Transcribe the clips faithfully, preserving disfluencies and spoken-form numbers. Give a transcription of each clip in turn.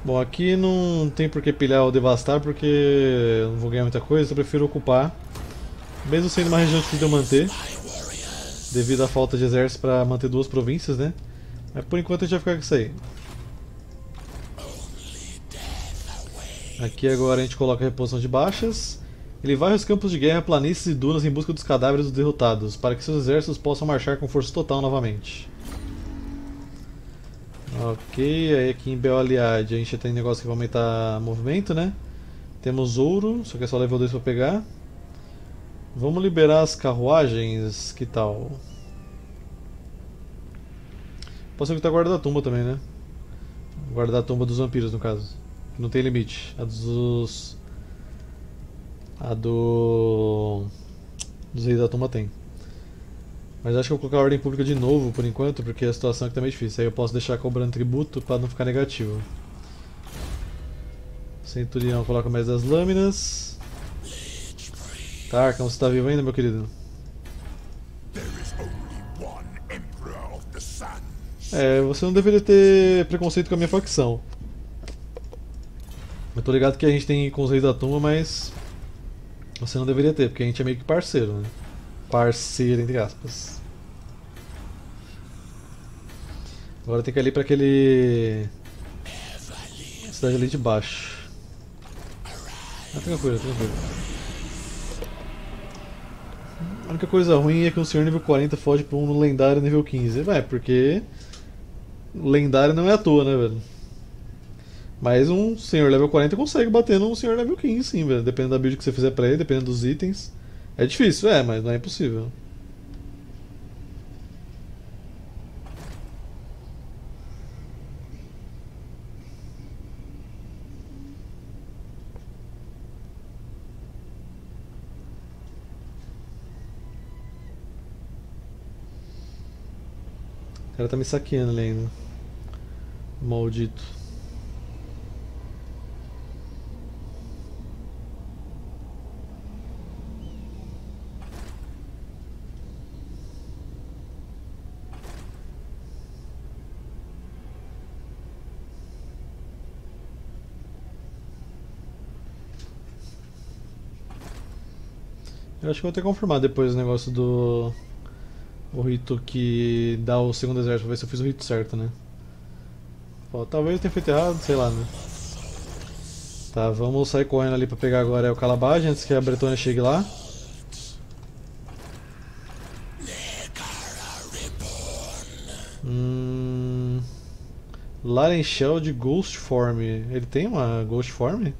Bom, aqui não tem por que pilhar ou devastar, porque eu não vou ganhar muita coisa, então eu prefiro ocupar. Mesmo sendo uma região difícil de eu manter, devido à falta de exército para manter duas províncias, né? Mas por enquanto a gente vai ficar com isso aí. Aqui agora a gente coloca a reposição de baixas. Ele varre os campos de guerra, planícies e dunas em busca dos cadáveres dos derrotados, para que seus exércitos possam marchar com força total novamente. Ok, aí aqui em Beoliad a gente tem negócio que vai aumentar movimento, né? Temos ouro, só que é só level dois para pegar. Vamos liberar as carruagens, que tal? Posso evitar a guarda da tumba também, né? Guarda da tumba dos vampiros, no caso. Que não tem limite. A dos. A do. Dos reis da tumba tem. Mas acho que eu vou colocar a ordem pública de novo por enquanto, porque a situação aqui tá meio difícil. Aí eu posso deixar cobrando tributo para não ficar negativo. Centurião coloca mais das lâminas. Tá, como você tá vivo ainda, meu querido? É, você não deveria ter preconceito com a minha facção. Eu tô ligado que a gente tem com os reis da tumba, mas você não deveria ter, porque a gente é meio que parceiro, né? Parceiro, entre aspas. Agora tem que ir ali pra aquele. Cidade ali de baixo. Ah, tranquilo, tranquilo. A única coisa ruim é que um senhor nível quarenta foge pra um lendário nível quinze. É, porque. Lendário não é à toa, né, velho? Mas um senhor level quarenta consegue bater num senhor level quinze, sim, velho. Dependendo da build que você fizer pra ele, dependendo dos itens. É difícil, é, mas não é impossível. O cara tá me saqueando ali ainda. Maldito. Eu acho que vou ter que confirmar depois o negócio do. O rito que dá o segundo exército, pra ver se eu fiz o rito certo, né? Pô, talvez eu tenha feito errado, sei lá, né? Tá, vamos sair correndo ali pra pegar agora o Calabage antes que a Bretônia chegue lá. Hum. Larenchel de Ghost Form. Ele tem uma Ghost Form?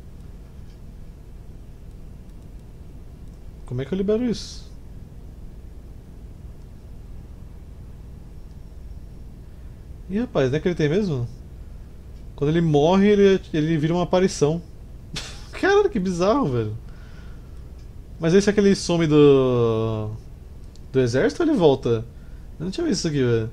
Como é que eu libero isso? Ih, rapaz, não é que ele tem mesmo? Quando ele morre, ele, ele vira uma aparição. Caralho, que bizarro, velho. Mas esse é aquele some do. Do exército ou ele volta? Eu não tinha visto isso aqui, velho.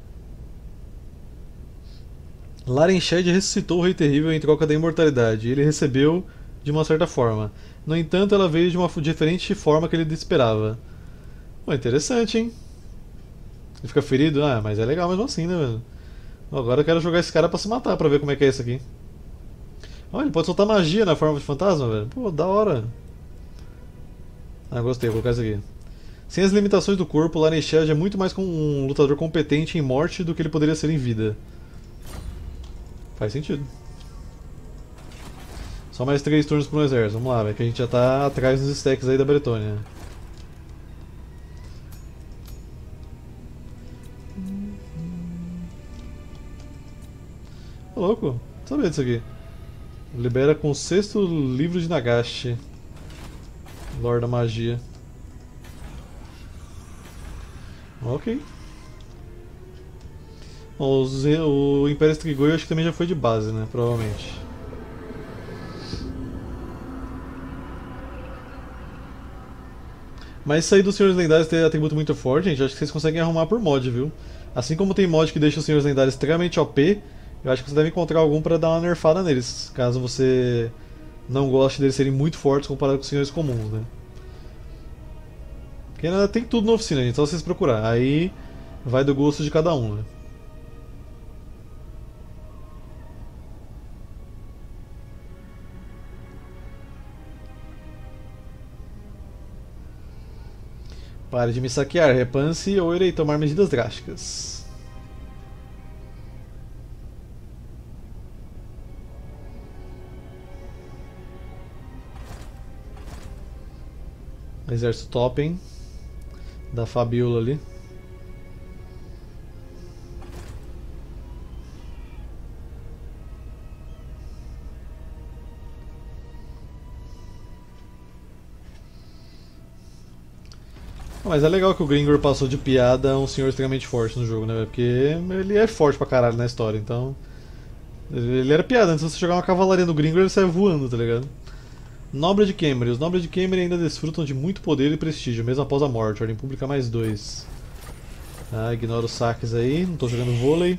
Larenshed ressuscitou o Rei Terrível em troca da imortalidade, e ele recebeu de uma certa forma. No entanto, ela veio de uma diferente forma que ele esperava. Pô, interessante, hein? Ele fica ferido? Ah, mas é legal mesmo assim, né, velho? Agora eu quero jogar esse cara pra se matar, pra ver como é que é isso aqui. Olha, ele pode soltar magia na forma de fantasma, velho. Pô, da hora. Ah, gostei, vou colocar isso aqui. Sem as limitações do corpo, Laneshed é muito mais um lutador competente em morte do que ele poderia ser em vida. Faz sentido. Só mais três turnos pro exército. Vamos lá, velho, que a gente já tá atrás dos stacks aí da Bretônia. Ô, louco, não sabia disso aqui. Libera com o sexto livro de Nagashi. Lord da Magia. Ok. Bom, os- o Império Strigoi eu acho que também já foi de base, né? Provavelmente. Mas isso aí dos Senhores Lendários ter atributo muito forte, gente, acho que vocês conseguem arrumar por mod, viu? Assim como tem mod que deixa os Senhores Lendários extremamente O P, eu acho que você deve encontrar algum pra dar uma nerfada neles, caso você não goste deles serem muito fortes comparado com os Senhores comuns, né? Porque ainda tem tudo na oficina, gente, só vocês procurar. Aí vai do gosto de cada um, né? Pare de me saquear, repanse ou irei tomar medidas drásticas. Exército top, hein? Da Fabiola ali. Mas é legal que o Gringor passou de piada a um senhor extremamente forte no jogo, né? Porque ele é forte pra caralho na história, então. Ele era piada, antes de você jogar uma cavalaria no Gringor ele sai voando, tá ligado? Nobre de Cameron. Os nobres de Cameron ainda desfrutam de muito poder e prestígio, mesmo após a morte. Ordem pública mais dois. Ah, ignora os saques aí, não tô jogando vôlei.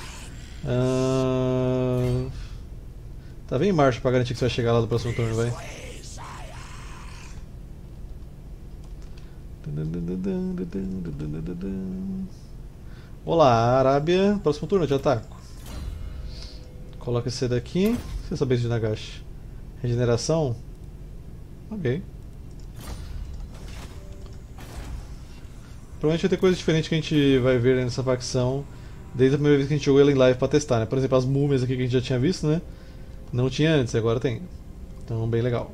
Ah... Tá, vem em marcha pra garantir que você vai chegar lá do próximo turno, vai. Olá, Arábia. Próximo turno eu te ataco. Coloca esse daqui. Você sabe de Nagashi. Regeneração? Ok. Provavelmente vai ter coisa diferente que a gente vai ver nessa facção desde a primeira vez que a gente jogou ela em live pra testar, né? Por exemplo, as múmias aqui que a gente já tinha visto, né? Não tinha antes, agora tem. Então, bem legal.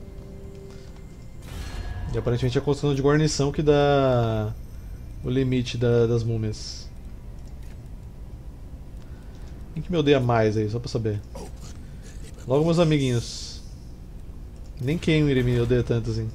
E aparentemente é a construção de guarnição que dá o limite da, das múmias. Quem que me odeia mais aí, só pra saber? Logo meus amiguinhos. Nem quem me odeia tanto assim.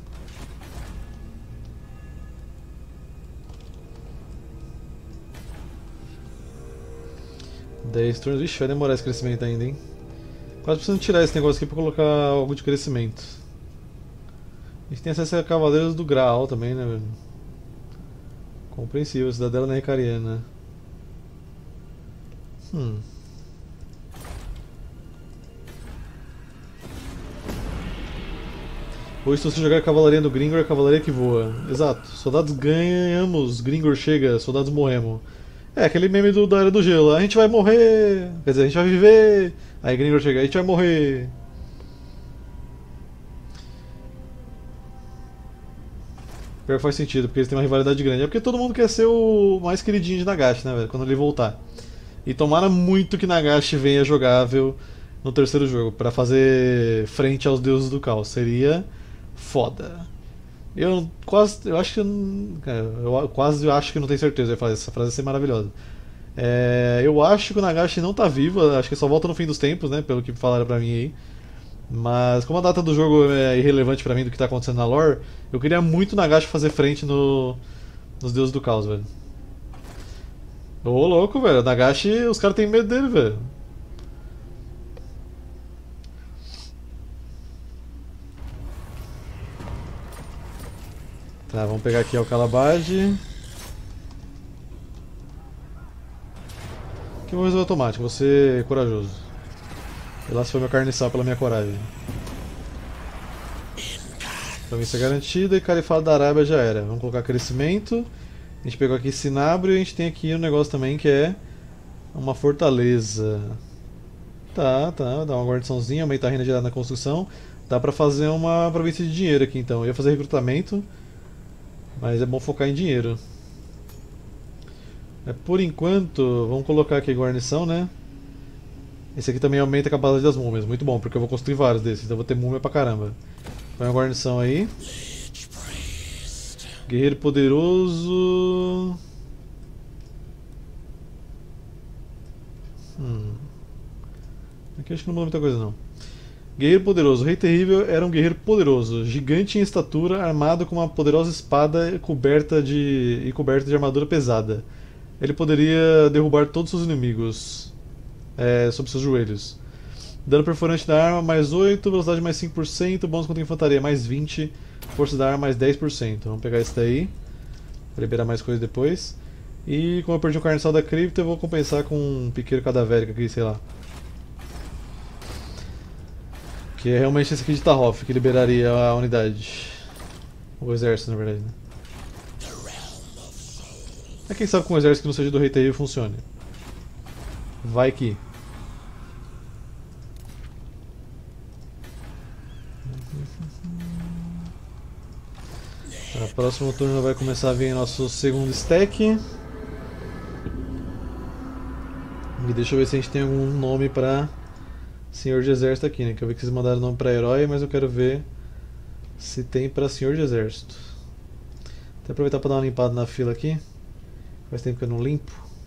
dez turnos. Vixe, vai demorar esse crescimento ainda, hein? Quase precisando tirar esse negócio aqui pra colocar algo de crescimento. A gente tem acesso a Cavaleiros do Graal também, né, velho? Compreensível, cidadela na Recariana. Hum. Hoje, se você jogar a Cavalaria do Gringor, é a Cavalaria que voa. Exato. Soldados ganhamos, Gringor chega, soldados morremos. É, aquele meme do, da Era do Gelo. A gente vai morrer. Quer dizer, a gente vai viver. Aí Gringor chega, a gente vai morrer. Pior que faz sentido, porque eles têm uma rivalidade grande. É porque todo mundo quer ser o mais queridinho de Nagashi, né, velho? Quando ele voltar. E tomara muito que Nagashi venha jogável no terceiro jogo, pra fazer frente aos deuses do caos. Seria foda. Eu quase. Eu acho que. Eu quase acho que não tenho certeza. Eu ia falar, essa frase ia ser maravilhosa. É, eu acho que o Nagashi não tá vivo, acho que só volta no fim dos tempos, né? Pelo que falaram pra mim aí. Mas como a data do jogo é irrelevante pra mim do que tá acontecendo na lore, eu queria muito o Nagashi fazer frente no, nos deuses do caos, velho. Ô louco, velho. O Nagashi, os caras têm medo dele, velho. Tá, vamos pegar aqui o Calabage. Que eu vou resolver automático, vou ser corajoso. E lá se foi meu carniçal pela minha coragem. Então isso é garantido e Califado da Arábia já era. Vamos colocar crescimento. A gente pegou aqui Sinabro e a gente tem aqui um negócio também que é uma fortaleza. Tá, tá, dá uma guarniçãozinha, aumentar a renda gerada na construção. Dá pra fazer uma província de dinheiro aqui então. Eu ia fazer recrutamento, mas é bom focar em dinheiro. É, por enquanto, vamos colocar aqui guarnição, né? Esse aqui também aumenta a capacidade das múmias, muito bom, porque eu vou construir vários desses, então eu vou ter múmia pra caramba. Põe uma guarnição aí. Guerreiro poderoso. Hum. Aqui acho que não muda muita coisa não. Guerreiro poderoso. O Rei Terrível era um guerreiro poderoso, gigante em estatura, armado com uma poderosa espada coberta de... e coberta de armadura pesada. Ele poderia derrubar todos os seus inimigos é, sob seus joelhos. Dano perforante da arma mais oito, velocidade mais cinco por cento, bônus contra infantaria mais vinte, força da arma mais dez por cento. Vamos pegar esse daí, para liberar mais coisa depois. E como eu perdi o carniçal da cripta, eu vou compensar com um piqueiro cadavérico aqui, sei lá. Que é realmente esse aqui de Tahoff, que liberaria a unidade. O exército, na verdade, né? É quem sabe com um exército que não seja do Rei Terrível funcione. Vai que. Tá, próximo turno vai começar a vir nosso segundo stack. E deixa eu ver se a gente tem algum nome pra Senhor de Exército aqui, né? Que eu vi que vocês mandaram nome pra herói, mas eu quero ver se tem pra Senhor de Exército. Até aproveitar pra dar uma limpada na fila aqui. Faz tempo que eu não limpo.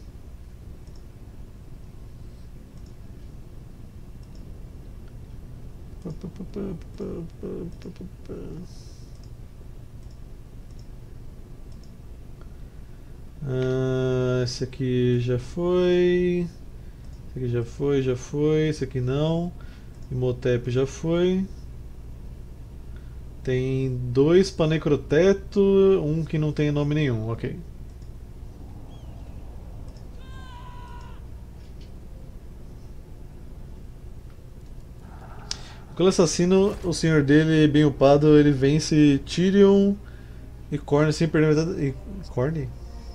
Ah, esse aqui já foi. Esse aqui já foi, já foi. Esse aqui não. Imhotep já foi. Tem dois pra Necroteto, um que não tem nome nenhum, ok. O Clã Assassino, o senhor dele, bem upado, ele vence Tyrion e Khorne sem perder metade. E... Khorne?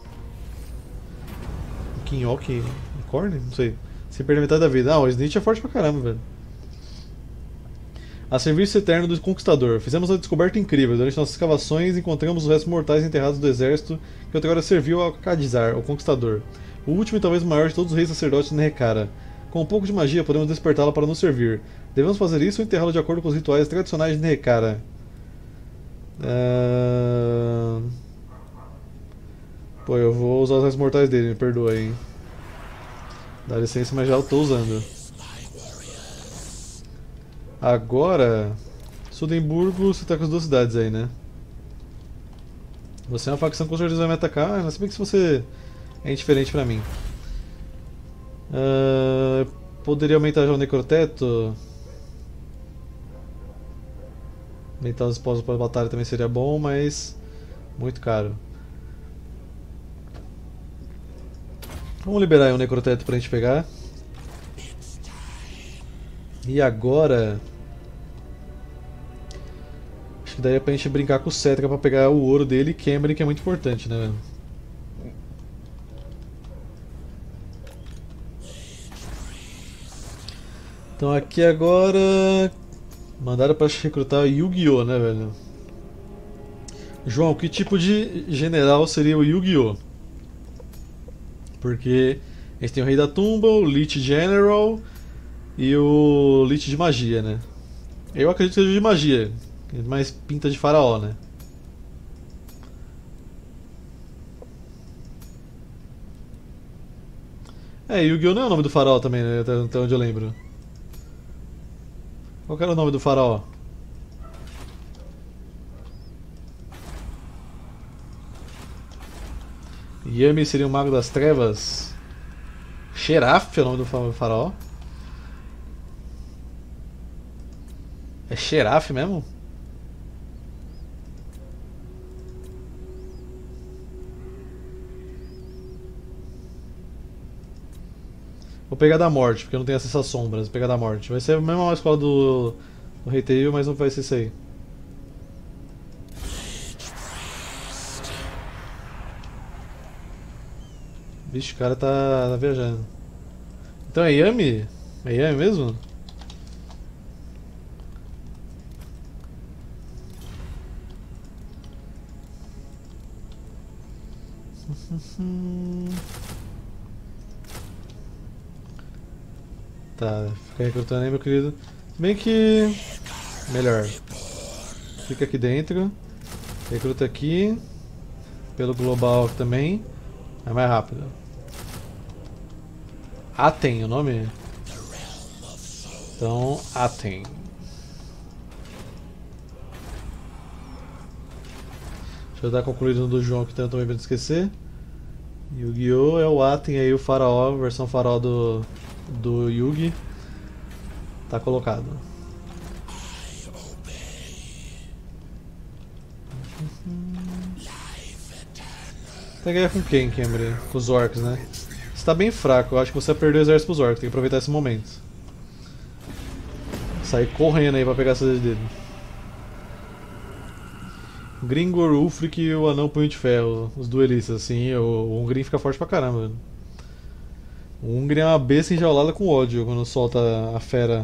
Kinhok e Khorne? Não sei. Sem perder metade da vida. Ah, o Snitch é forte pra caramba, velho. A serviço eterno do Conquistador. Fizemos uma descoberta incrível. Durante nossas escavações, encontramos os restos mortais enterrados do exército que outrora serviu ao Khadizar, o Conquistador. O último e talvez o maior de todos os reis sacerdotes de Nerekara. Com um pouco de magia, podemos despertá-la para nos servir. Devemos fazer isso ou enterrá-lo de acordo com os rituais tradicionais de Nerekara. Uh... Pô, eu vou usar os restos mortais dele, me perdoa aí. Dá licença, mas já eu tô usando. Agora, Sudemburgo, você tá com as duas cidades aí, né? Você é uma facção que com certeza vai me atacar, mas se bem que se você é indiferente pra mim. Uh, poderia aumentar já o Necroteto. Aumentar os esposos para a batalha também seria bom, mas muito caro. Vamos liberar aí o Necroteto pra gente pegar. E agora... Acho que daria pra gente brincar com o Cetra pra pegar o ouro dele e Cameron, que é muito importante, né, velho? Então aqui agora... Mandaram pra recrutar o Yu-Gi-Oh, né, velho? João, que tipo de general seria o Yu-Gi-Oh? Porque a gente tem o Rei da Tumba, o Lich General e o Lich de Magia, né? Eu acredito que seja de magia, mais pinta de faraó, né? É, Yu-Gi-Oh não é o nome do faraó também, né? Até, até onde eu lembro. Qual que era o nome do faraó? Yami seria o Mago das Trevas. Xeraf é o nome do faraó. É Xeraf mesmo? Vou pegar da morte, porque eu não tenho acesso às sombras. Vou pegar da morte. Vai ser a mesma escola do, do Rei Tail, mas não vai ser isso aí. Vixe, o cara tá, tá viajando. Então é Yami? É Yami mesmo? Tá, fica recrutando aí, meu querido. Bem que... melhor. Fica aqui dentro. Recruta aqui. Pelo global também. É mais rápido. Aten, o nome? Então, Aten. Deixa eu dar concluído no do João que também pra não esquecer. Yu-Gi-Oh! É o Aten aí, o faraó, versão faraó do, do Yugi. Tá colocado. Tá ganhando com quem, Cameron? Com os orcs, né? Você tá bem fraco, eu acho que você vai perder o exército pros orcs, tem que aproveitar esse momento. Sair correndo aí pra pegar a cidade dele. Gringor, Ulfric e o Anão Punho de Ferro, os duelistas, assim, o, o Ungrim fica forte pra caramba. Velho. O Ungrim é uma besta enjaulada com ódio quando solta a fera.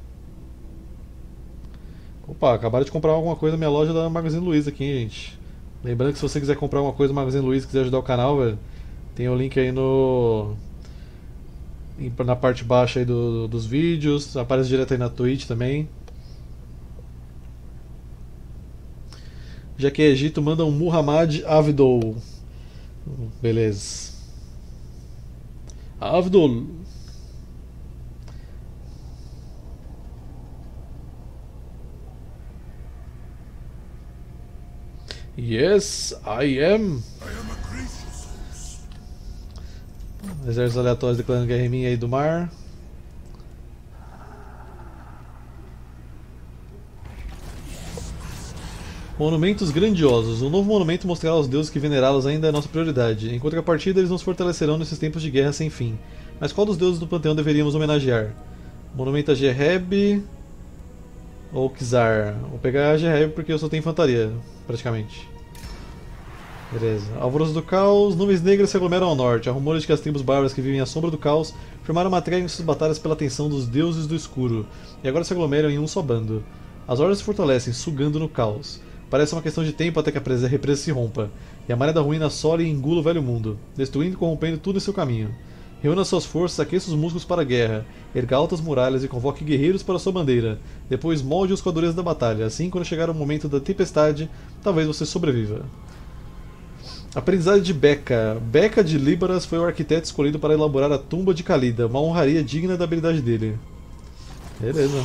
Opa, acabaram de comprar alguma coisa na minha loja da Magazine Luiza aqui, hein, gente. Lembrando que se você quiser comprar alguma coisa no Magazine Luiza e quiser ajudar o canal, velho, tem o link aí no... na parte baixa aí do, dos vídeos, aparece direto aí na Twitch também. Já que é Egito, manda um Muhammad Avdol. Beleza. Avdol. Yes, I am. Exércitos aleatórios declarando guerra em mim aí do mar. Monumentos grandiosos. Um novo monumento mostrará aos deuses que venerá-los ainda é nossa prioridade. Em contrapartida, eles nos fortalecerão nesses tempos de guerra sem fim. Mas qual dos deuses do panteão deveríamos homenagear? Monumento a Gereb ou Kizar? Vou pegar a Gereb porque eu só tenho infantaria, praticamente. Beleza. Alvoroço do Caos. Nuvens negras se aglomeram ao norte. Há rumores de que as tribos bárbaras que vivem à sombra do caos formaram uma trégua em suas batalhas pela atenção dos deuses do escuro, e agora se aglomeram em um só bando. As hordas se fortalecem, sugando no caos. Parece uma questão de tempo até que a represa se rompa, e a maré da ruína assole e engula o velho mundo, destruindo e corrompendo tudo em seu caminho. Reúna suas forças, aqueça os músculos para a guerra, erga altas muralhas e convoque guerreiros para sua bandeira. Depois molde-os com a dureza da batalha. Assim, quando chegar o momento da tempestade, talvez você sobreviva. Aprendizado de Becca. Becca de Líbaras foi o arquiteto escolhido para elaborar a tumba de Khalida, uma honraria digna da habilidade dele. Beleza.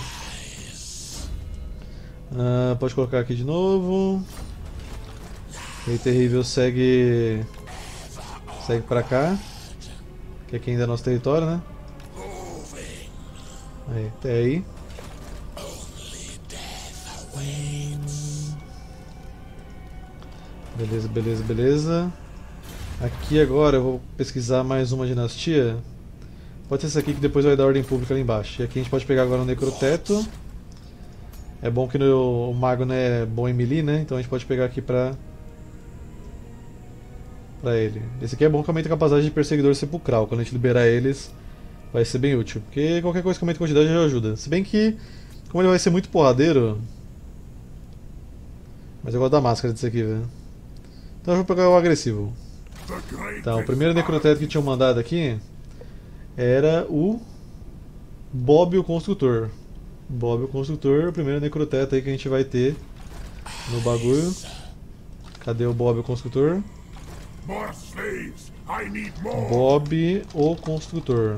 Ah, pode colocar aqui de novo. Rei Terrível segue. Segue pra cá. Que aqui ainda é nosso território, né? Aí, até aí. Beleza, beleza, beleza. Aqui agora eu vou pesquisar mais uma dinastia. Pode ser essa aqui que depois vai dar ordem pública ali embaixo. E aqui a gente pode pegar agora um Necroteto. É bom que no, o mago não é bom em melee, né? Então a gente pode pegar aqui pra... pra ele. Esse aqui é bom que aumenta a capacidade de perseguidor sepulcral. Quando a gente liberar eles, vai ser bem útil. Porque qualquer coisa que aumenta a quantidade já ajuda. Se bem que, como ele vai ser muito porradeiro... Mas eu gosto da máscara desse aqui, velho. Então eu vou pegar o agressivo. Então, o primeiro necroteto que tinham mandado aqui era o Bob o Construtor. Bob o Construtor, o primeiro necroteto aí que a gente vai ter no bagulho. Cadê o Bob o Construtor? Bob o Construtor.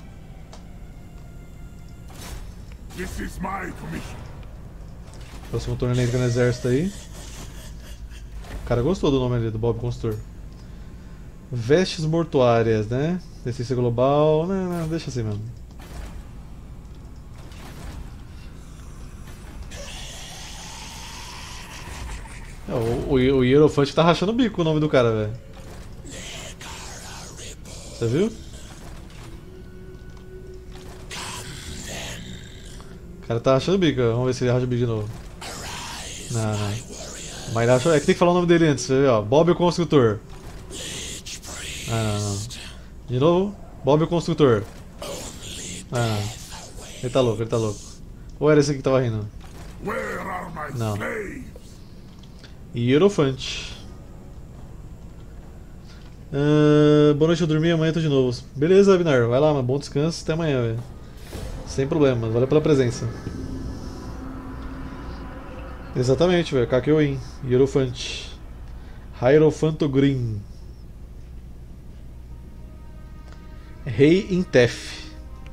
Próximo turno ele entra no exército aí. O cara gostou do nome ali, do Bob Construtor. Vestes mortuárias, né? Decência global. Não, não, deixa assim mesmo. O, o, o Hierophant tá rachando o bico com o nome do cara, velho. Você viu? O cara tá rachando o bico, vamos ver se ele racha o bico de novo. Não, não. Mas ele achou, é que tem que falar o nome dele antes, você vê, ó. Bob o Construtor. Ah, não, não. De novo, Bob o Construtor. Ah, não. Ele tá louco, ele tá louco. Ou era esse aqui que tava rindo? Não. Hierophant. Uh, boa noite, eu dormi, amanhã tô de novo. Beleza, Abinar, vai lá, mas bom descanso, até amanhã, velho. Sem problemas, valeu pela presença. Exatamente, velho, Kakyoin, Hierophant. Hierophantogrim. Rei Intef.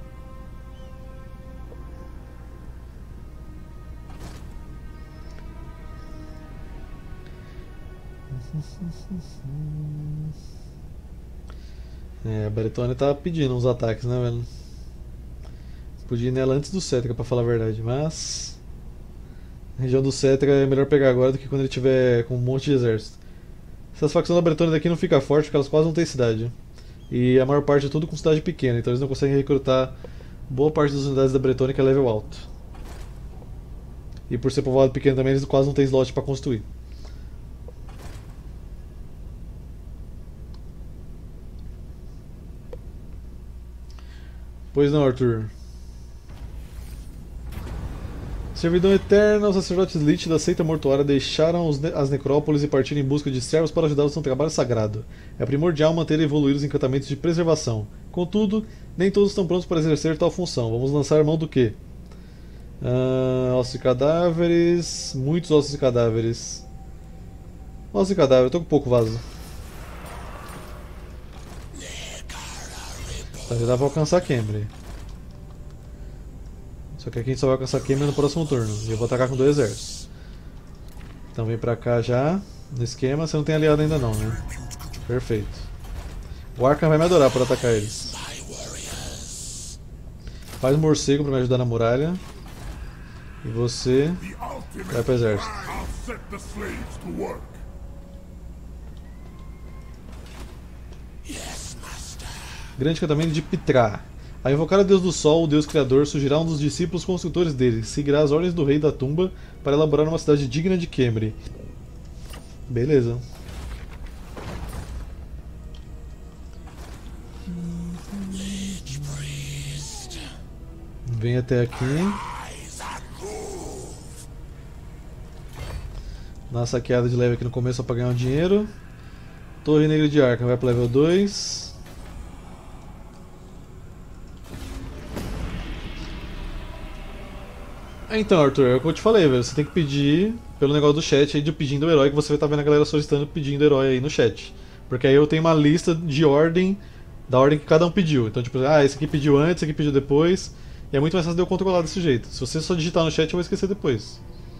É, a Bretônia tá pedindo uns ataques, né, velho? Podia ir nela antes do Cetra, pra falar a verdade, mas... A região do Cetra é melhor pegar agora do que quando ele tiver com um monte de exército. Essas facções da Bretônia daqui não ficam fortes porque elas quase não têm cidade. E a maior parte é tudo com cidade pequena, então eles não conseguem recrutar boa parte das unidades da Bretônia que é level alto. E por ser povoado pequeno também, eles quase não têm slot pra construir. Pois não, Arthur. Servidão eterna, os sacerdotes Lich da seita mortuária deixaram os ne as necrópolis e partiram em busca de servos para ajudá-los no trabalho sagrado. É primordial manter e evoluir os encantamentos de preservação. Contudo, nem todos estão prontos para exercer tal função. Vamos lançar mão do quê? Uh, ossos e cadáveres. Muitos ossos e cadáveres. Ossos e cadáveres, eu tô com pouco vaso. Tá, já dá pra alcançar a Khemri. Só que aqui a gente só vai alcançar a Khemri no próximo turno. E eu vou atacar com dois exércitos. Então vem pra cá já. No esquema, você não tem aliado ainda não, né? Perfeito. O Arkham vai me adorar por atacar eles. Faz morcego pra me ajudar na muralha. E você vai pro exército. Grande encantamento de Pitra. A invocar o Deus do Sol, o Deus Criador, surgirá um dos discípulos construtores dele. Seguirá as ordens do Rei da Tumba para elaborar uma cidade digna de Khemri. Beleza. Vem até aqui. Dá uma saqueada de leve aqui no começo só para ganhar um dinheiro. Torre Negra de Arkham vai para level dois. Então, Arthur, é o que eu te falei, velho. Você tem que pedir pelo negócio do chat aí de pedindo o herói, que você vai estar vendo a galera solicitando pedindo herói aí no chat. Porque aí eu tenho uma lista de ordem, da ordem que cada um pediu. Então, tipo, ah, esse aqui pediu antes, esse aqui pediu depois. E é muito mais fácil de eu controlar desse jeito. Se você só digitar no chat, eu vou esquecer depois.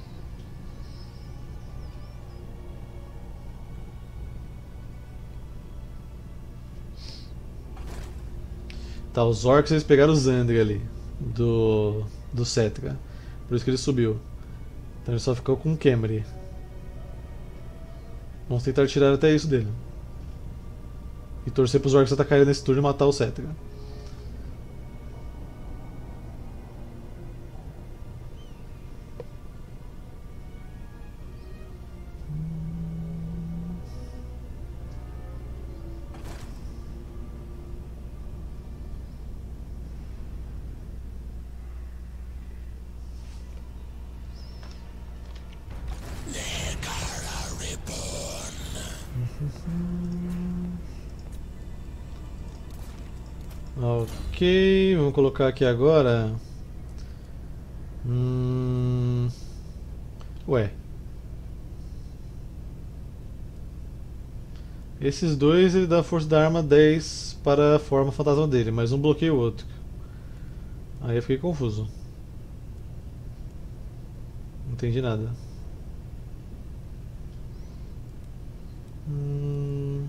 Tá, os orcs eles pegaram o Xandri ali, do, do Cetra. Por isso que ele subiu. Então ele só ficou com o Khemri. Vamos tentar tirar até isso dele. E torcer para os orcs atacarem nesse turno e matar o Cetra. Ok, vamos colocar aqui agora. Hum... Ué. Esses dois ele dá força da arma dez para a forma fantasma dele, mas um bloqueia o outro. Aí eu fiquei confuso. Não entendi nada. Hum...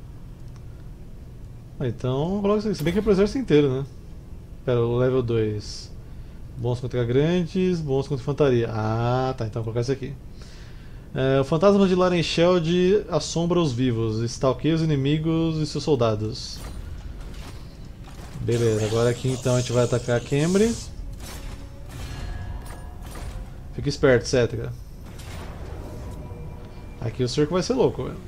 Ah, então, coloca isso aqui. Se bem que é pro exército inteiro, né? Pera, o level dois. Bons contra grandes, bons contra infantaria. Ah, tá. Então vou colocar isso aqui. É, o fantasma de Larencheld assombra os vivos, stalkeia os inimigos e seus soldados. Beleza, agora aqui então a gente vai atacar a Khemri. Fica esperto, Cetra. Aqui o cerco vai ser louco, velho.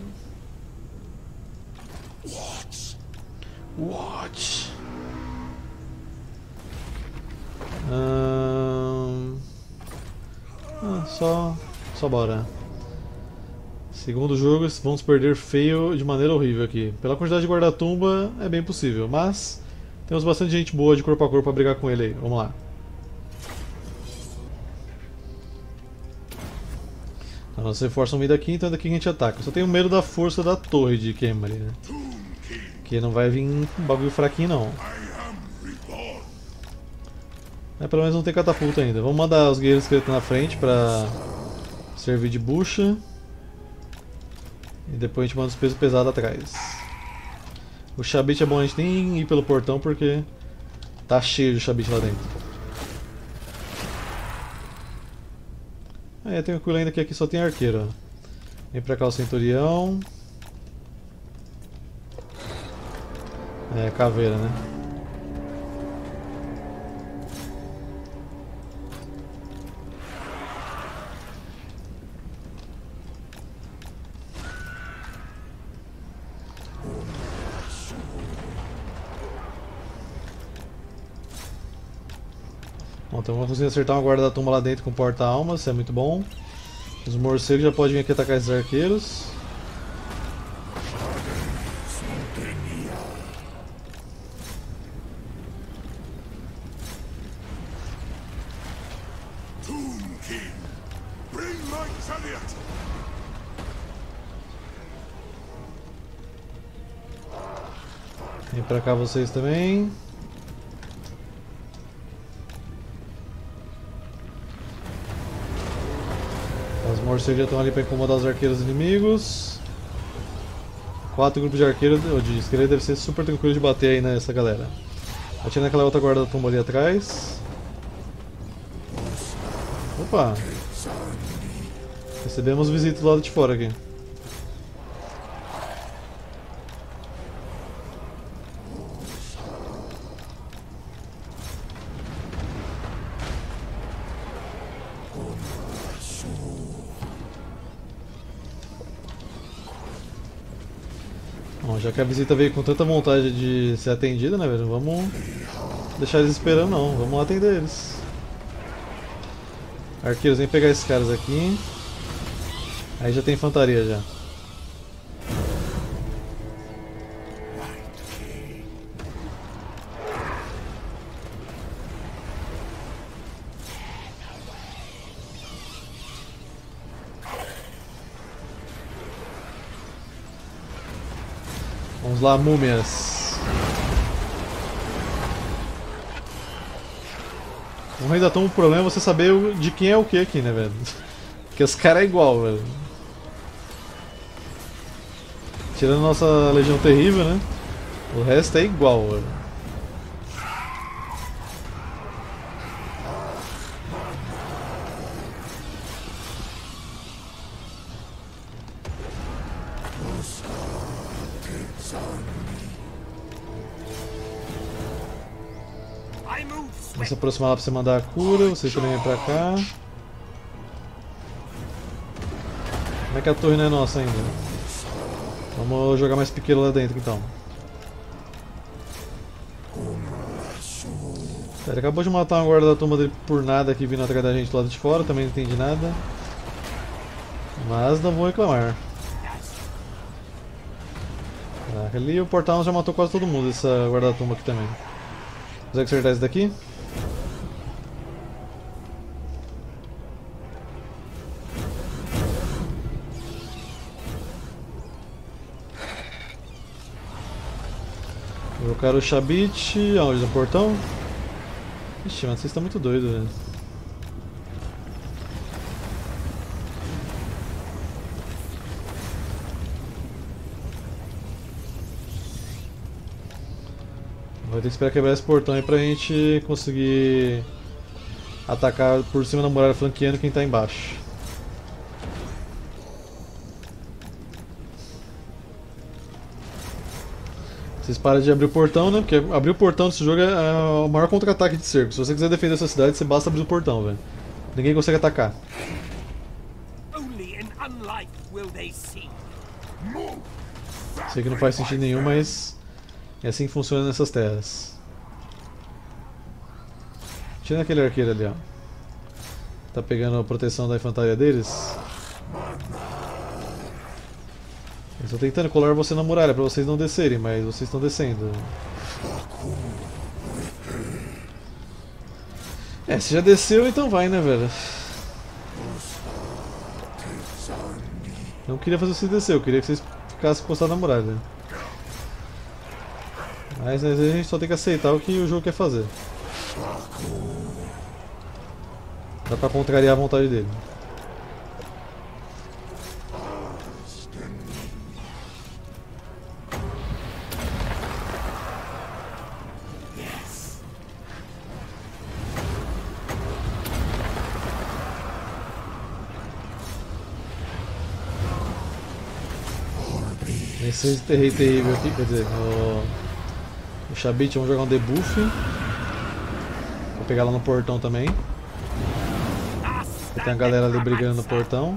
Watch. Hum... Ah, só, só bora. Segundo jogo, vamos perder feio de maneira horrível aqui. Pela quantidade de guarda-tumba é bem possível, mas temos bastante gente boa de corpo a corpo pra brigar com ele aí. Vamos lá. A nossa reforça um daqui, então é daqui que a gente ataca. Eu só tenho medo da força da torre de Khemri, né? Que não vai vir um bagulho fraquinho não. É, pelo menos não tem catapulta ainda. Vamos mandar os guerreiros esqueletos na frente pra servir de bucha. E depois a gente manda os pesos pesados atrás. O Xabit é bom a gente nem ir pelo portão porque tá cheio de Xabit lá dentro. É, tem um coisa ainda que aqui só tem arqueiro. Ó. Vem pra cá o centurião. É, caveira, né? Bom, então vamos conseguir acertar uma guarda da tumba lá dentro com porta-almas, isso é muito bom. Os morcegos já podem vir aqui atacar esses arqueiros. Vem pra cá vocês também. Os morcegos já estão ali para incomodar os arqueiros inimigos. Quatro grupos de arqueiros ou de esqueleto deve ser super tranquilo de bater aí nessa galera. Atira naquela outra guarda da tumba ali atrás. Opa! Recebemos visita do lado de fora aqui. Bom, já que a visita veio com tanta vontade de ser atendida, né, velho? Vamos deixar eles esperando, não. Vamos atender eles. Arqueiros, vem pegar esses caras aqui. Aí já tem infantaria já. Vamos lá, múmias. O rei da tumba, o problema é você saber de quem é o que aqui, né, velho? Porque os caras é igual, velho. Tirando nossa legião terrível, né? O resto é igual, velho. Vamos se aproximar lá pra você mandar a cura, vocês também vêm pra cá. Como é que a torre não é nossa ainda? Vamos jogar mais pequeno lá dentro então. Ele acabou de matar uma guarda da tumba dele por nada aqui vindo atrás da gente do lado de fora, também não entendi nada. Mas não vou reclamar. Ah, ali o portal já matou quase todo mundo, essa guarda da tumba aqui também. Consegue acertar esse daqui? Colocaram o Shabit, aonde? No portão? Ixi, mas vocês estão muito doidos, velho. Vai ter que esperar quebrar esse portão aí pra gente conseguir atacar por cima da muralha flanqueando quem tá embaixo. Vocês param de abrir o portão, né? Porque abrir o portão desse jogo é o maior contra-ataque de cerco. Se você quiser defender essa cidade, você basta abrir o portão, velho. Ninguém consegue atacar. Sei que não faz sentido nenhum, mas é assim que funciona nessas terras. Tira aquele arqueiro ali, ó. Tá pegando a proteção da infantaria deles. Eu estou tentando colar você na muralha para vocês não descerem, mas vocês estão descendo. É, se já desceu, então vai, né, velho? Não queria fazer vocês descer, eu queria que vocês ficassem encostados na muralha. Mas às vezes a gente só tem que aceitar o que o jogo quer fazer. Dá pra contrariar a vontade dele. Esse rei terrível aqui, quer dizer, o, o Shabit, vamos jogar um debuff. Vou pegar lá no portão também. Tem a galera ali brigando no portão.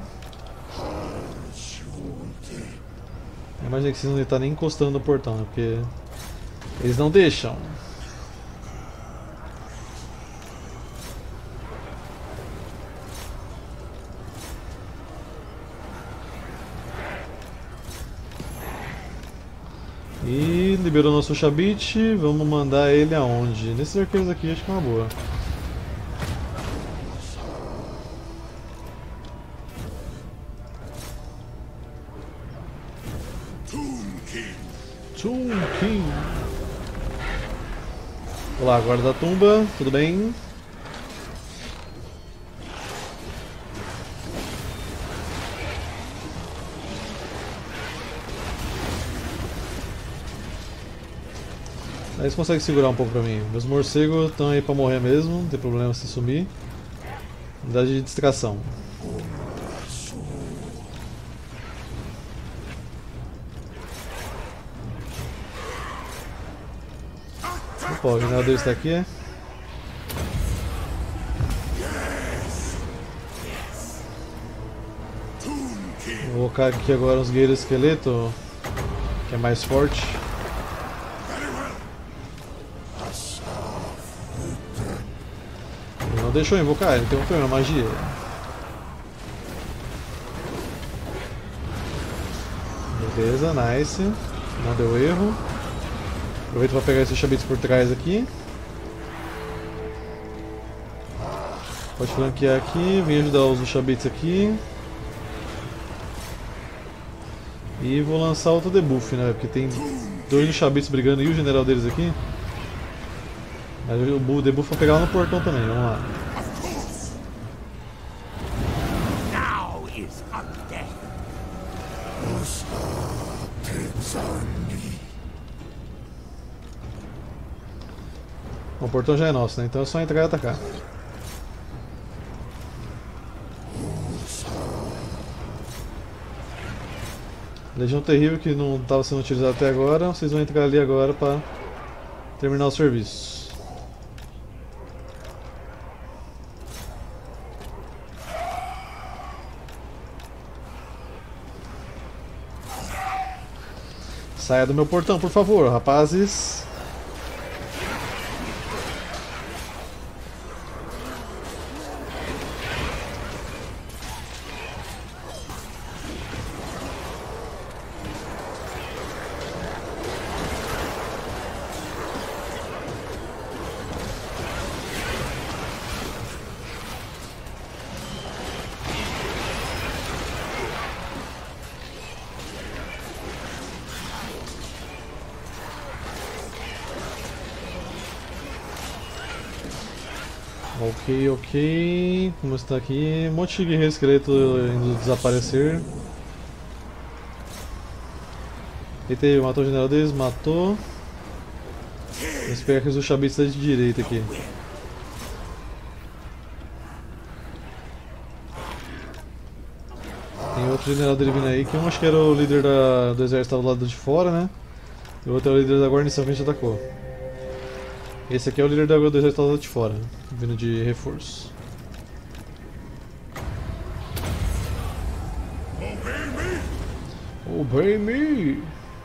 Eu imaginei que vocês não estão nem encostando no portão, né? Porque eles não deixam. E liberou nosso Chabit, vamos mandar ele aonde? Nesses arqueiros aqui acho que é uma boa. Tomb King. Olá, guarda da tumba, tudo bem? Aí você consegue segurar um pouco pra mim. Meus morcegos estão aí pra morrer mesmo, não tem problema se sumir. Unidade de distração. Opa, o general deles está aqui, é? Vou colocar aqui agora uns guerreiros esqueleto, que é mais forte. Ele não deixou eu invocar, ele tem um problema, magia. Beleza, nice. Não deu erro. Aproveito para pegar esses chabitos por trás aqui. Pode flanquear aqui, vem ajudar os chabitos aqui. E vou lançar outro debuff, né? Porque tem dois chabitos brigando e o general deles aqui. Mas o debuff vai pegar lá no portão também, vamos lá. O portão já é nosso, né? Então é só entrar e atacar. Legião terrível que não estava sendo utilizada até agora. Vocês vão entrar ali agora para terminar o serviço. Saia do meu portão, por favor, rapazes. Ok, ok. Como está aqui? Um monte de guerreiro esqueleto indo desaparecer. Eita, matou o general deles, matou. Vamos pegar aqui os chabitos de direita aqui. Tem outro general dele vindo aí, que um acho que era o líder da, do exército do lado de fora, né? E o outro é o líder da guarnição que a gente atacou. Esse aqui é o líder do exército do lado de fora, vindo de reforço. Obey me!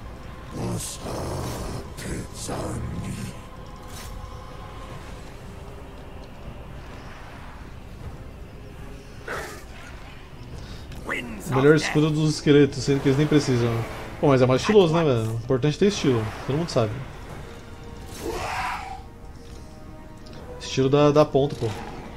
O melhor escudo dos esqueletos, sendo que eles nem precisam. Pô, mas é mais estiloso, né, velho? Importante ter estilo, todo mundo sabe. Estilo da, da ponta, pô.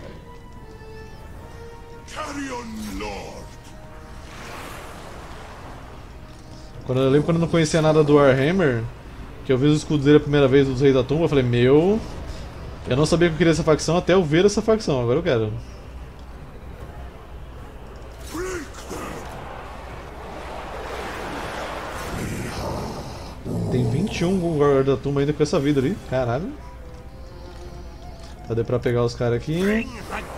Quando eu lembro quando eu não conhecia nada do Warhammer, que eu vi os escudos dele a primeira vez dos Reis da Tumba, eu falei, meu... Eu não sabia que eu queria essa facção até eu ver essa facção, agora eu quero. Tem vinte e um guarda da tumba ainda com essa vida ali, caralho. Tá, deu pra pegar os caras aqui.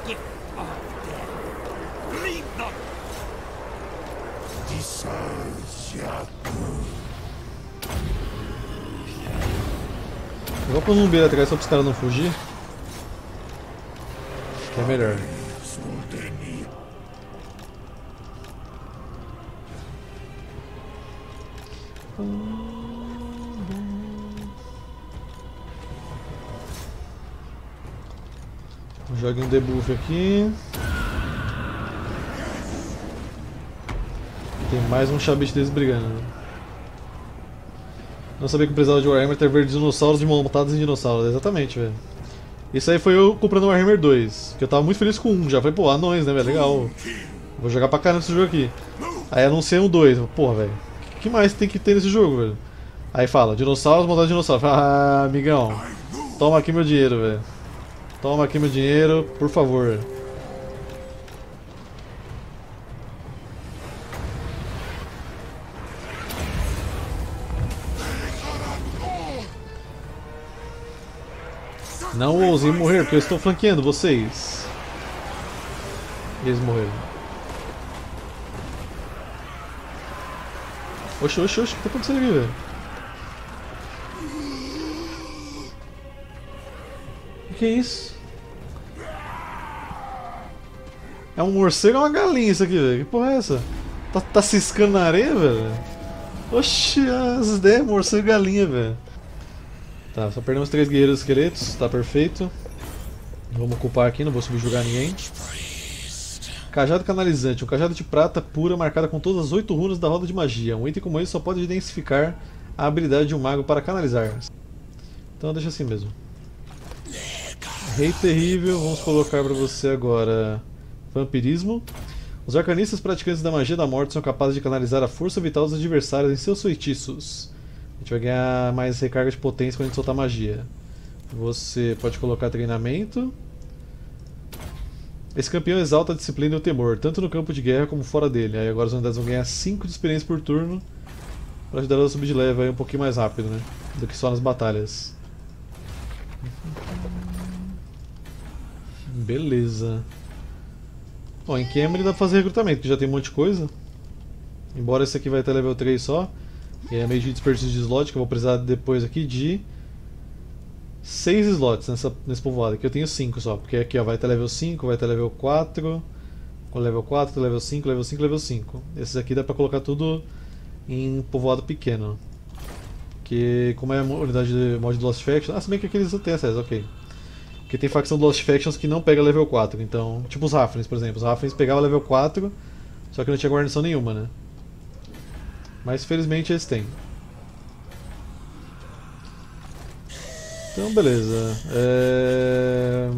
Eu vou pôr um zumbi atrás só para os caras não fugir. Acho que é melhor. Jogue um debuff aqui. Tem mais um Chabit deles brigando. Não sabia que precisava de Warhammer ter ver dinossauros montados em dinossauros. Exatamente, velho. Isso aí foi eu comprando o Warhammer dois. Que eu tava muito feliz com um. Já falei, pô, anões, né, velho? Legal. Vou jogar pra caramba esse jogo aqui. Aí anunciei um dois. Porra, velho. O que mais tem que ter nesse jogo, velho? Aí fala, dinossauros montados em dinossauros. Ah, amigão. Toma aqui meu dinheiro, velho. Toma aqui meu dinheiro, por favor. Não ousem morrer, porque eu estou flanqueando vocês. E eles morreram. Oxi, oxi, oxi, o que tá acontecendo aqui, velho? O que é isso? É um morcego ou uma galinha isso aqui, velho? Que porra é essa? Tá, tá ciscando na areia, velho? Oxi, as ideias, morcego e galinha, velho. Tá, só perdemos três guerreiros esqueletos, tá perfeito. Vamos ocupar aqui, não vou subjugar ninguém. Cajado canalizante, um cajado de prata pura marcada com todas as oito runas da roda de magia. Um item como esse só pode intensificar a habilidade de um mago para canalizar. Então deixa assim mesmo. Rei terrível, vamos colocar para você agora vampirismo. Os arcanistas praticantes da magia da morte são capazes de canalizar a força vital dos adversários em seus feitiços. A gente vai ganhar mais recarga de potência quando a gente soltar magia. Você pode colocar treinamento. Esse campeão exalta a disciplina e o temor, tanto no campo de guerra como fora dele. Aí agora as unidades vão ganhar cinco de experiência por turno, para ajudar ela a subir de level aí um pouquinho mais rápido, né? Do que só nas batalhas. Beleza. Bom, em Cameron dá pra fazer recrutamento, que já tem um monte de coisa. Embora esse aqui vai ter level três só. E é meio de desperdício de slot, que eu vou precisar depois aqui de seis slots nessa, nesse povoado. Aqui eu tenho cinco só, porque aqui ó, vai ter level cinco, vai ter level quatro, com level quatro, level cinco, level cinco, level cinco. Esses aqui dá pra colocar tudo em povoado pequeno. Que como é a unidade de mod de Lost Faction... Ah, se bem que aqui eles não têm acesso, ok. Porque tem facção de Lost Factions que não pega level quatro, então... Tipo os Rafrins, por exemplo. Os Rafrins pegavam level quatro, só que não tinha guarnição nenhuma, né? Mas felizmente eles têm. Então beleza. É...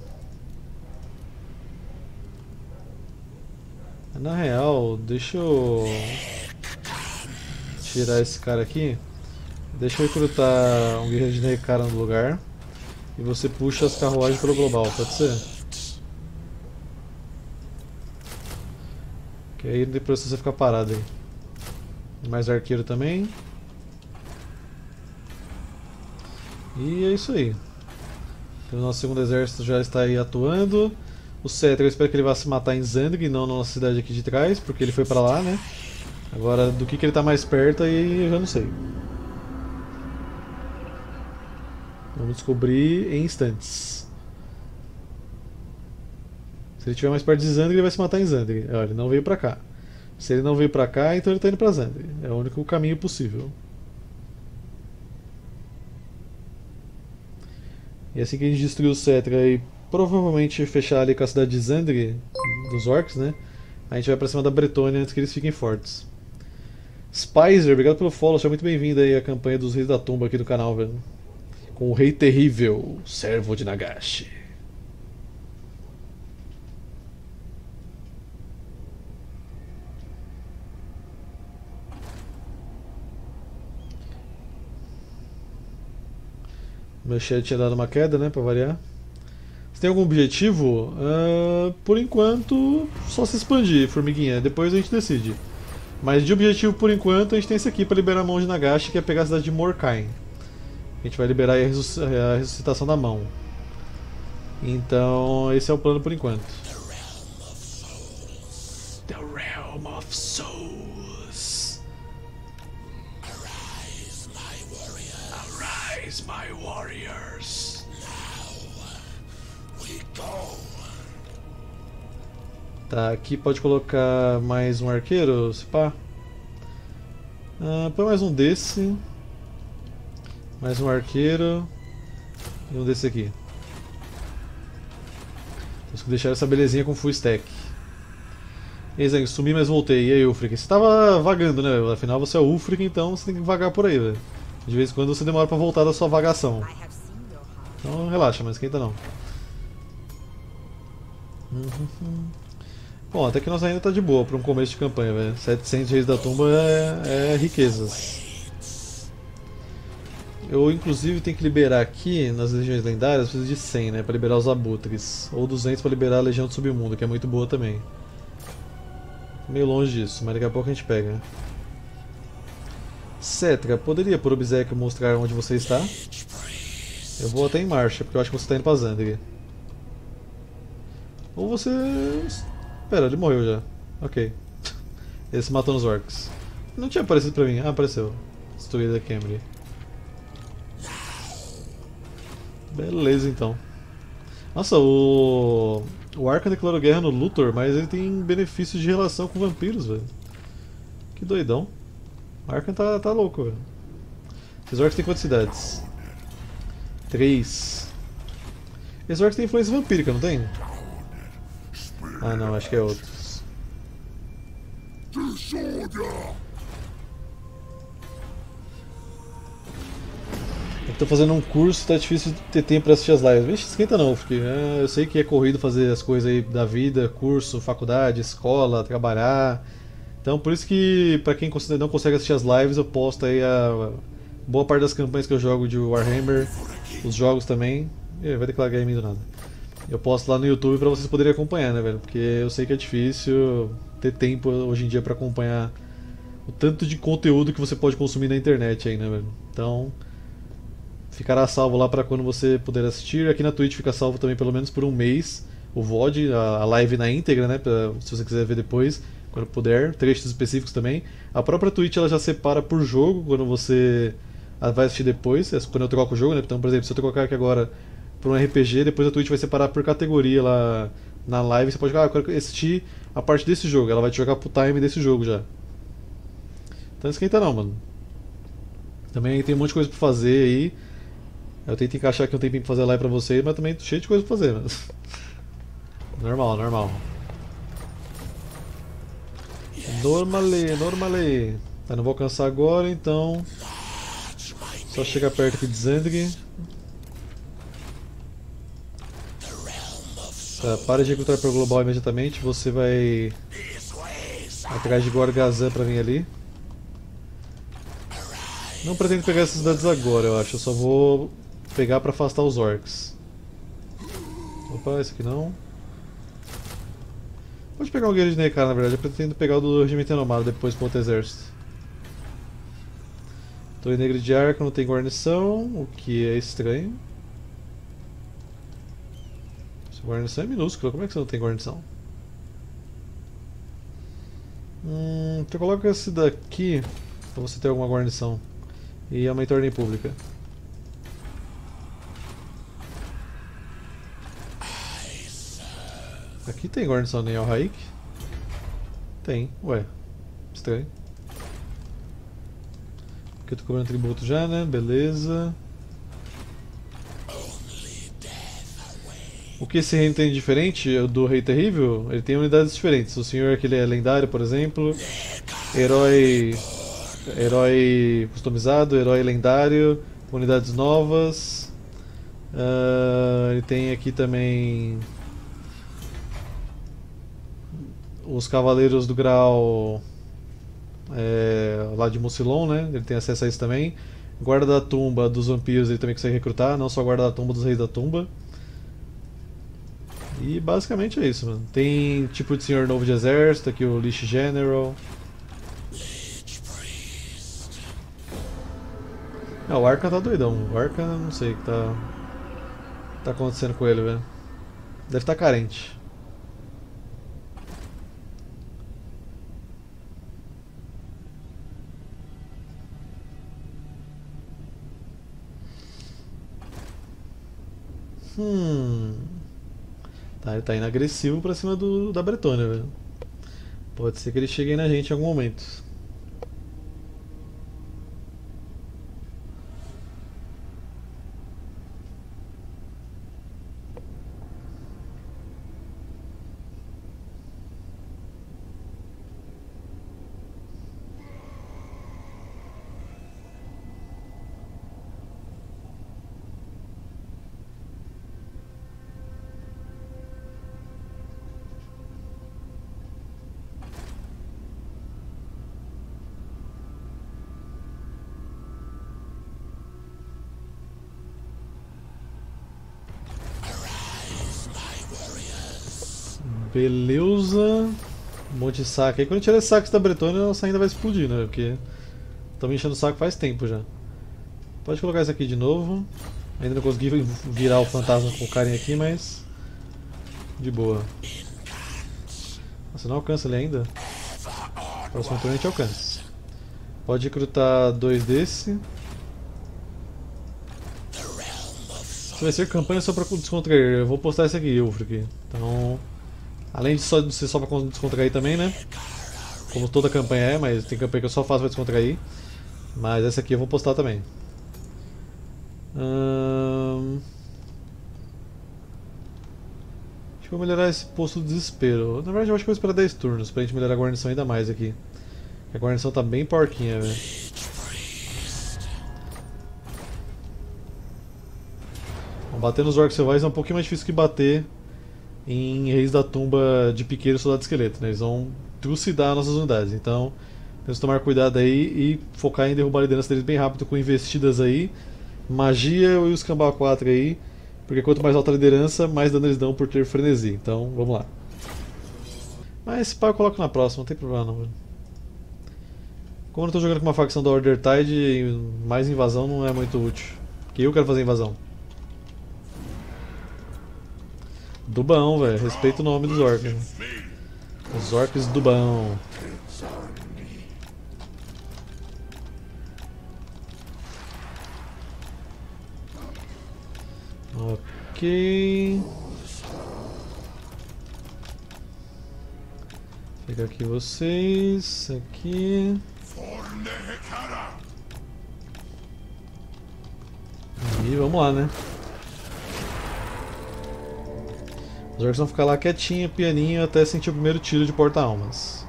Na real, deixa eu tirar esse cara aqui. Deixa eu recrutar um guerreiro de Necara no lugar. E você puxa as carruagens pelo global, pode ser? Que aí depois você ficar parado aí. Mais arqueiro também. E é isso aí. Então, o nosso segundo exército já está aí atuando. O Cetra, eu espero que ele vá se matar em Zandrig, não na nossa cidade aqui de trás, porque ele foi pra lá, né? Agora, do que, que ele tá mais perto aí, eu já não sei. Vamos descobrir em instantes. Se ele estiver mais perto de Zandrig, ele vai se matar em Zandrig. Olha, ele não veio pra cá. Se ele não veio pra cá, então ele tá indo pra Zandrig. É o único caminho possível. E assim que a gente destruir o Cetra e provavelmente fechar ali com a cidade de Zandrig, dos orcs, né? A gente vai pra cima da Bretônia antes que eles fiquem fortes. Spicer, obrigado pelo follow, seja muito bem-vindo aí à campanha dos Reis da Tumba aqui do canal, velho. Com o Rei Terrível, servo de Nagashi. Meu chat tinha dado uma queda, né, pra variar. Você tem algum objetivo? Uh, por enquanto, só se expandir, formiguinha. Depois a gente decide. Mas de objetivo, por enquanto, a gente tem esse aqui pra liberar a mão de Nagashi, que é pegar a cidade de Morkain. A gente vai liberar aí a, ressusc a ressuscitação da mão. Então, esse é o plano por enquanto. The Realm of Souls. Arise, my warriors. Arise, my warriors. Now we go. Tá, aqui pode colocar mais um arqueiro, se pá. Ah, põe mais um desse. Mais um arqueiro. E um desse aqui. Temos que deixar essa belezinha com full stack. Eis aí, sumi, mas voltei. E aí, Ulfric? Você tava vagando, né? Afinal, você é o Ulfric, então você tem que vagar por aí, velho. De vez em quando você demora pra voltar da sua vagação. Então relaxa, mas esquenta não. Uhum. Bom, até que nós ainda tá de boa pra um começo de campanha, velho. setecentos Reis da Tumba é, é riquezas. Eu, inclusive, tenho que liberar aqui, nas Legiões Lendárias, preciso de cem, né? Pra liberar os abutres. Ou duzentos pra liberar a Legião do Submundo, que é muito boa também. Meio longe disso, mas daqui a pouco a gente pega. Cetra, poderia por obséquio mostrar onde você está? Eu vou até em marcha, porque eu acho que você está indo pra Zandri. Ou você... Pera, ele morreu já. Ok. Ele se matou nos orcs. Não tinha aparecido pra mim. Ah, apareceu. Destruída a Camry. Beleza, então. Nossa, o... O Arca declarou guerra no Luthor, mas ele tem benefícios de relação com vampiros, velho. Que doidão. O Arca tá, tá louco, velho. Esses orcs têm quantas cidades? Três. Esses orcs têm influência vampírica, não tem? Ah não, acho que é outros. Eu tô fazendo um curso, tá difícil ter tempo pra assistir as lives. Vixe, esquenta não, porque é, eu sei que é corrido fazer as coisas aí da vida, curso, faculdade, escola, trabalhar. Então por isso que pra quem não consegue assistir as lives, eu posto aí a boa parte das campanhas que eu jogo de Warhammer, os jogos também. Ih, vai declarar game do nada. Eu posto lá no YouTube pra vocês poderem acompanhar, né, velho? Porque eu sei que é difícil ter tempo hoje em dia pra acompanhar o tanto de conteúdo que você pode consumir na internet aí, né, velho? Então, ficará salvo lá pra quando você puder assistir. Aqui na Twitch fica salvo também pelo menos por um mês o V O D, a live na íntegra, né? Pra, se você quiser ver depois, quando puder. Trechos específicos também. A própria Twitch ela já separa por jogo quando você vai assistir depois. É quando eu troco o jogo, né? Então, por exemplo, se eu trocar aqui agora para um R P G, depois a Twitch vai separar por categoria lá na live. Você pode falar, ah, eu quero assistir a parte desse jogo. Ela vai te jogar pro time desse jogo já. Então não esquenta não, mano. Também tem um monte de coisa pra fazer aí. Eu tento encaixar aqui um tempinho pra fazer a live pra vocês, mas também tô cheio de coisa pra fazer, mano. Normal, normal. Normale, normale. Tá, não vou alcançar agora, então... Só chegar perto aqui de Zandri. Tá, para de recrutar para o global imediatamente, você vai atrás de Gorgazan pra vir ali. Não pretendo pegar essas cidades agora, eu acho, eu só vou pegar pra afastar os orcs. Opa, esse aqui não. Pode pegar um guerreiro de Nekar, na verdade, eu pretendo pegar o do regimento renomado depois pro outro exército. Torre Negra de Arco não tem guarnição, o que é estranho. Guarnição é minúscula, como é que você não tem guarnição? Hum, então coloca esse daqui pra você ter alguma guarnição. E aumentar a ordem pública. Aqui tem guarnição em Alhaik? Tem, ué. Estranho. Aqui eu tô cobrando tributo já, né? Beleza. O que esse reino tem de diferente do Rei Terrível? Ele tem unidades diferentes. O senhor aquele é lendário, por exemplo. Herói. Herói customizado, herói lendário, unidades novas. Uh, ele tem aqui também os Cavaleiros do Grau é, lá de Mucilon, né? Ele tem acesso a isso também. Guarda da Tumba dos Vampiros ele também consegue recrutar, não só Guarda da Tumba dos Reis da Tumba. E basicamente é isso, mano. Tem tipo de Senhor Novo de Exército, aqui o Lich General. Ah, o Arca tá doidão. O Arca não sei o que tá, tá acontecendo com ele, velho. Deve estar tá carente. Hum. Tá, ele tá indo agressivo pra cima do, da Bretônia, velho. Pode ser que ele chegue aí na gente em algum momento. Beleza. Um monte de saco aí. Quando tirar esse saco da Bretônia, nossa ainda vai explodir, né? Porque estamos enchendo o saco faz tempo já. Pode colocar isso aqui de novo. Ainda não consegui virar o fantasma com o carinha aqui, mas de boa. Nossa, não alcança ele ainda? Próximo turno a gente alcança. Pode recrutar dois desse. Isso vai ser campanha só pra descontrair. Eu vou postar esse aqui, Ulfric. Então, além de, só, de ser só pra descontrair também, né? Como toda campanha é, mas tem campanha que eu só faço pra descontrair. Mas essa aqui eu vou postar também. Hum... Acho que eu vou melhorar esse posto do desespero. Na verdade eu acho que eu vou esperar dez turnos pra gente melhorar a guarnição ainda mais aqui. A guarnição tá bem porquinha, velho. Bater nos orcs selvagens é um pouquinho mais difícil que bater em reis da tumba de piqueiro e soldado esqueleto, né? Eles vão trucidar nossas unidades, então temos que tomar cuidado aí e focar em derrubar a liderança deles bem rápido com investidas aí, magia e os Cambau quatro aí, porque quanto mais alta a liderança, mais dano eles dão por ter frenesi, então vamos lá. Mas esse pá eu coloco na próxima, não tem problema não. Como eu não tô jogando com uma facção da Order Tide, mais invasão não é muito útil, porque eu quero fazer invasão. Dubão, velho. Respeita o nome dos orcs. Os orcs Dubão. Ok. Pega aqui vocês. Aqui. E vamos lá, né? Os orcs vão ficar lá quietinho, pianinho, até sentir o primeiro tiro de porta-almas.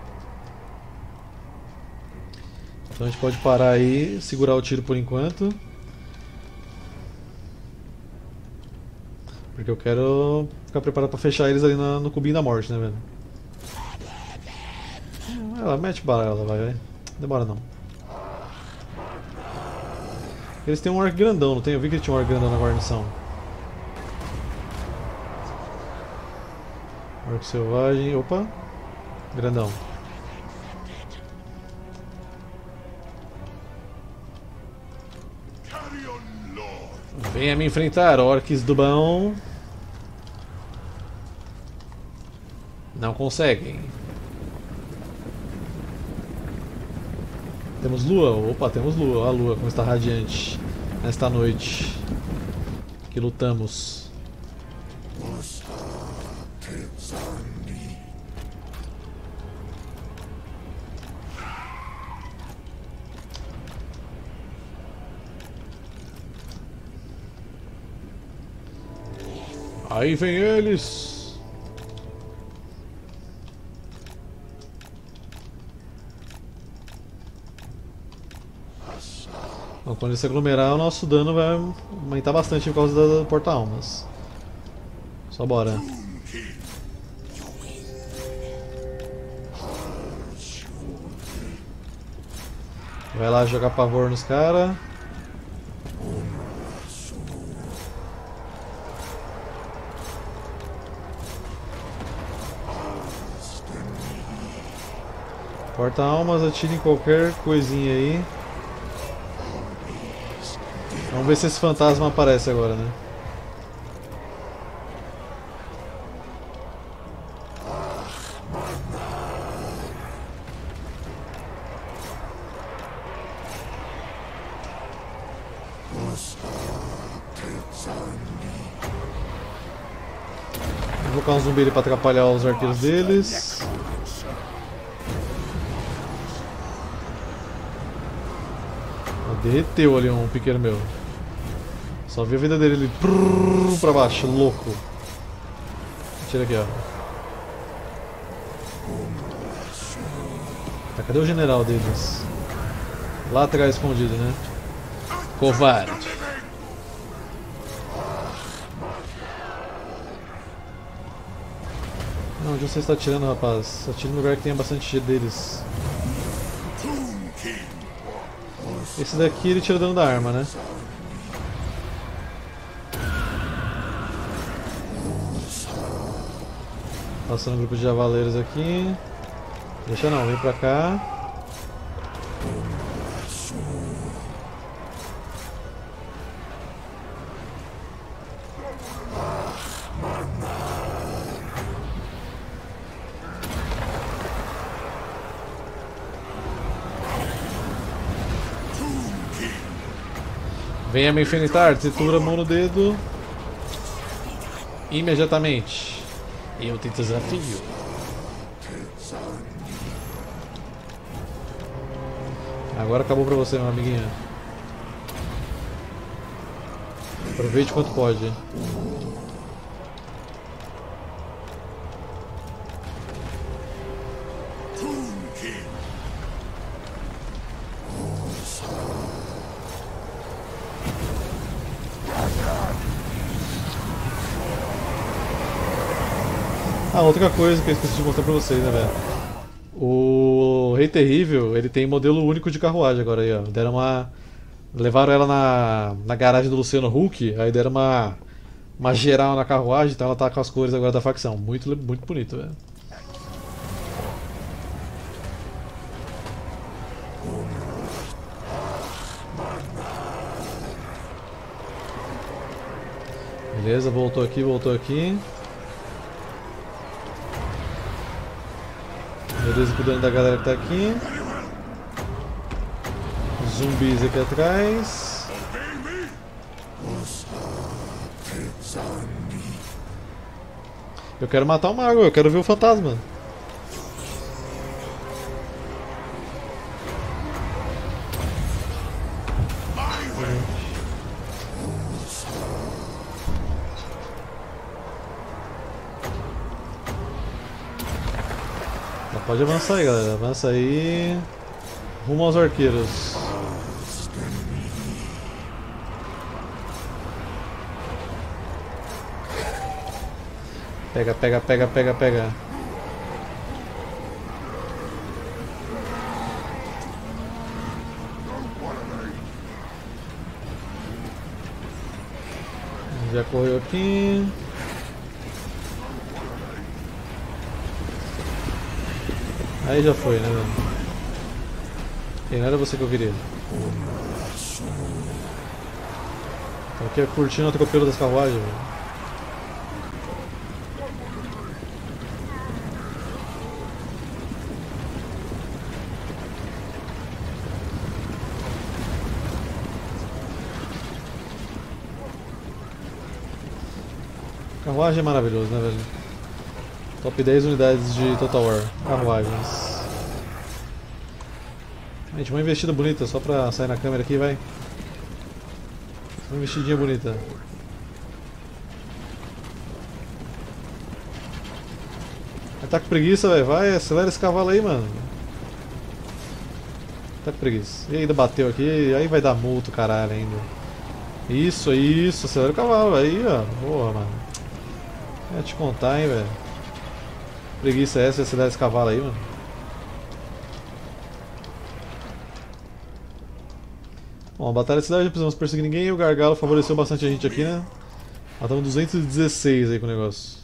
Então a gente pode parar aí, segurar o tiro por enquanto. Porque eu quero ficar preparado pra fechar eles ali no, no cubinho da morte, né, velho? Vai lá, mete bala, ela vai, vai. Demora não. Eles têm um orc grandão, não tem? Eu vi que ele tinha um orc grandão na guarnição. Orc selvagem, opa, grandão. Venha me enfrentar, orcs do bom. Não conseguem. Temos lua? Opa, temos lua. Olha a lua como está radiante nesta noite que lutamos. Aí vem eles! Bom, quando ele se aglomerar, o nosso dano vai aumentar bastante por causa da porta-almas. Só bora. Vai lá jogar pavor nos caras. Porta-almas, atire em qualquer coisinha aí. Vamos ver se esse fantasma aparece agora, né? Vou colocar um zumbi ali pra atrapalhar os arqueiros deles. Derreteu ali um piqueiro meu. Só vi a vida dele ali prrr, pra baixo, louco. Tira aqui, ó. Tá, cadê o general deles? Lá atrás escondido, né? Covarde. Não, onde você está atirando, rapaz? Atira no lugar que tenha bastante G deles. Esse daqui ele tira dano da arma, né? Passando um grupo de javaleiros aqui. Deixa não, vem pra cá. Venha me infinitar, tritura a mão no dedo. Imediatamente. Eu te desafio. Agora acabou pra você, meu amiguinho. Aproveite quanto pode. Ah, outra coisa que eu esqueci de mostrar pra vocês, né, velho? O Rei Terrível, ele tem modelo único de carruagem agora aí, ó. Deram uma... Levaram ela na, na garagem do Luciano Huck, aí deram uma... Uma geral na carruagem, então ela tá com as cores agora da facção. Muito, muito bonito, velho. Beleza, voltou aqui, voltou aqui. Beleza, cuidando da galera que tá aqui. Zumbis aqui atrás. Eu quero matar o mago, eu quero ver o fantasma. Pode avançar aí, galera. Avança aí. Rumo aos arqueiros. Pega, pega, pega, pega, pega. Já correu aqui. Aí já foi, né, velho? E não era você que eu queria. Tô aqui curtindo o atropelo das carruagens, velho. Carruagem é maravilhoso, né, velho? Top dez unidades de Total War. Carruagens. Gente, uma investida bonita só pra sair na câmera aqui, vai. Uma investidinha bonita. Tá com preguiça, velho. Vai, acelera esse cavalo aí, mano. Tá com preguiça. E ainda bateu aqui, aí vai dar multa, caralho, ainda. Isso, isso, acelera o cavalo aí, ó. Porra, mano. Ia te contar, hein, velho. Preguiça é essa, acelera esse cavalo aí, mano. Bom, a batalha de cidade não precisamos perseguir ninguém e o gargalo favoreceu bastante a gente aqui, né? Matamos duzentos e dezesseis aí com o negócio.